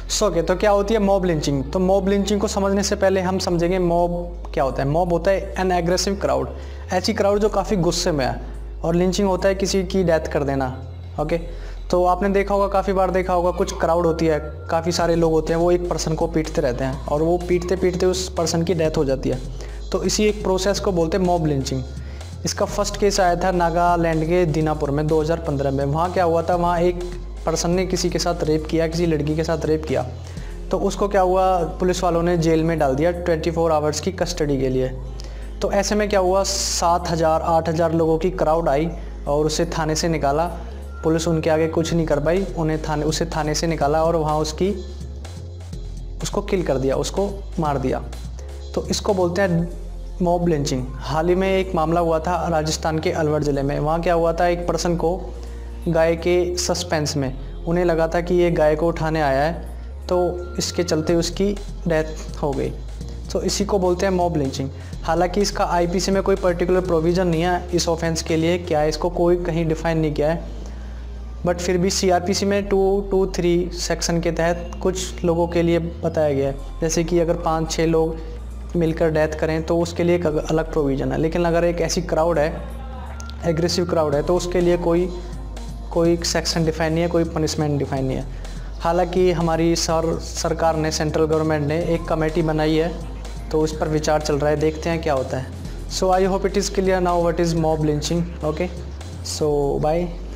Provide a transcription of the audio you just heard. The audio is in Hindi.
ओके, तो क्या होती है मॉब लिंचिंग? तो मॉब लिंचिंग को समझने से पहले हम समझेंगे मॉब क्या होता है। मॉब होता है एन एग्रेसिव क्राउड, ऐसी क्राउड जो काफ़ी गुस्से में है। और लिंचिंग होता है किसी की डेथ कर देना। ओके, तो आपने देखा होगा, काफ़ी बार देखा होगा, कुछ क्राउड होती है, काफ़ी सारे लोग होते हैं, वो एक पर्सन को पीटते रहते हैं और वो पीटते पीटते उस पर्सन की डेथ हो जाती है। तो इसी एक प्रोसेस को बोलते हैं मॉब लिंचिंग। इसका फर्स्ट केस आया था नागालैंड के दीनापुर में 2015 में। वहाँ क्या हुआ था, वहाँ एक पर्सन ने किसी के साथ रेप किया, किसी लड़की के साथ रेप किया। तो उसको क्या हुआ, पुलिस वालों ने जेल में डाल दिया 24 आवर्स की कस्टडी के लिए। तो ऐसे में क्या हुआ, 7,000 8,000 लोगों की क्राउड आई और उसे थाने से निकाला। पुलिस उनके आगे कुछ नहीं कर पाई, उसे थाने से निकाला और वहाँ उसको किल कर दिया, उसको मार दिया। तो इसको बोलते हैं मॉब लिंचिंग। हाल ही में एक मामला हुआ था राजस्थान के अलवर ज़िले में। वहाँ क्या हुआ था, एक पर्सन को गाय के सस्पेंस में उन्हें लगा था कि ये गाय को उठाने आया है, तो इसके चलते उसकी डेथ हो गई। तो इसी को बोलते हैं मॉब लिंचिंग। हालांकि इसका आईपीसी में कोई पर्टिकुलर प्रोविज़न नहीं है इस ऑफेंस के लिए, क्या है इसको कोई कहीं डिफाइन नहीं किया है, बट फिर भी सीआरपीसी में 223 सेक्शन के तहत कुछ लोगों के लिए बताया गया है। जैसे कि अगर 5-6 लोग मिलकर डेथ करें तो उसके लिए एक अलग प्रोविज़न है। लेकिन अगर एक ऐसी क्राउड है, एग्रेसिव क्राउड है, तो उसके लिए कोई सेक्शन डिफाइन नहीं है, कोई पनिशमेंट डिफाइन नहीं है। हालांकि हमारी सरकार ने, सेंट्रल गवर्नमेंट ने एक कमेटी बनाई है, तो उस पर विचार चल रहा है, देखते हैं क्या होता है। So I hope it is clear now what is mob lynching. Okay, so bye.